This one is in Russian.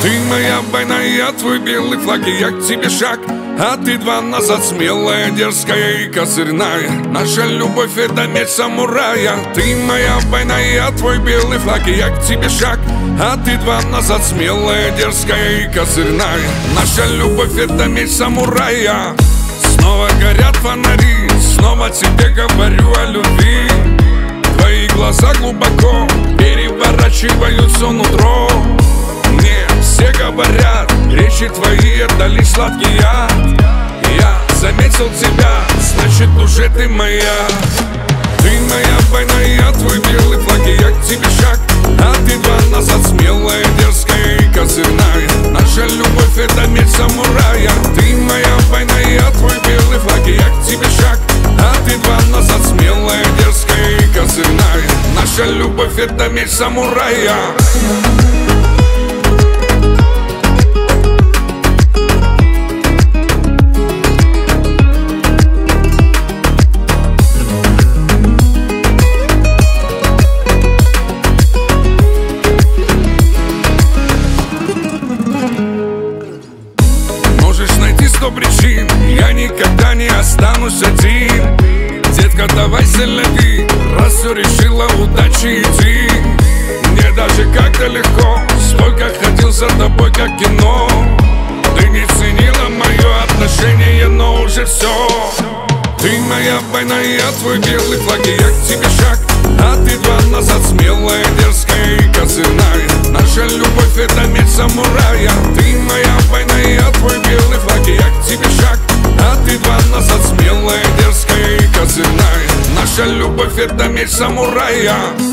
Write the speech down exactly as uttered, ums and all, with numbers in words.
Ты моя война, я твой белый флаг, и я к тебе шаг, а ты два назад. Смелая, дерзкая и козырная, наша любовь — это меч самурая. Ты моя война, я твой белый флаг, и я к тебе шаг, а ты два назад. Смелая, дерзкая и козырная, наша любовь — это меч самурая. Снова горят фонари, снова тебе говорю о любви. Твои глаза глубоко переворачиваются нутро. Мне все говорят, речи твои — это лишь сладкий яд. Я заметил тебя, значит уже ты моя. Ты моя война, я твой белый флаг, и я к тебе шаг, а ты два назад. Смелая, дерзкая и козырная, наша любовь — это меч самурая. Ты моя война, я твой белый флаг, и я к тебе шаг, а ты два назад. Смелая, дерзкая и козырная, наша любовь — это меч самурая. Сто причин, я никогда не останусь один. Детка, давай сильнови, раз все решила, удачи иди. Мне даже как-то легко, столько ходил за тобой, как кино. Ты не ценила мое отношение, но уже все. Ты моя война, я твой белый флаг, и я к тебе шаг, а ты два назад. Смелая, дерзкая и козырная, наша любовь — это меч самурая. Ты моя война, я твой белый флаг, и я к тебе шаг, а ты два назад. Смелая, дерзкая и козырная, наша любовь — это меч самурая.